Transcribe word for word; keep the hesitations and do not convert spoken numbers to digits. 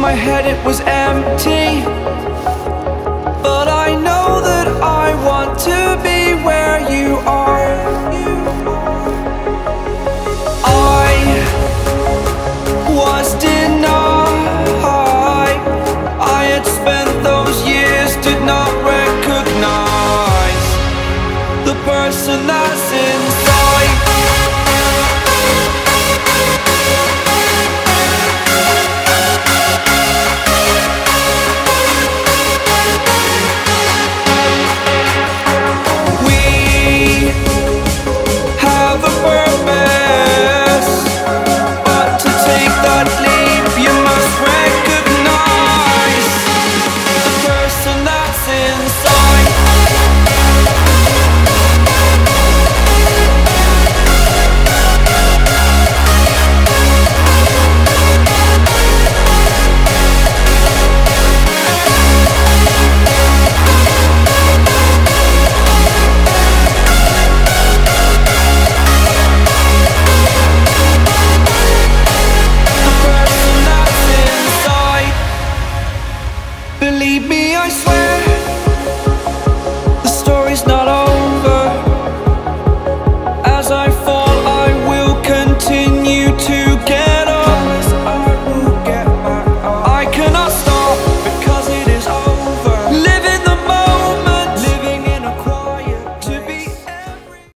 my head it was empty, but I know that I want to be where you are. I was denied. I had spent those years, did not recognize the person that's inside. Believe me, I swear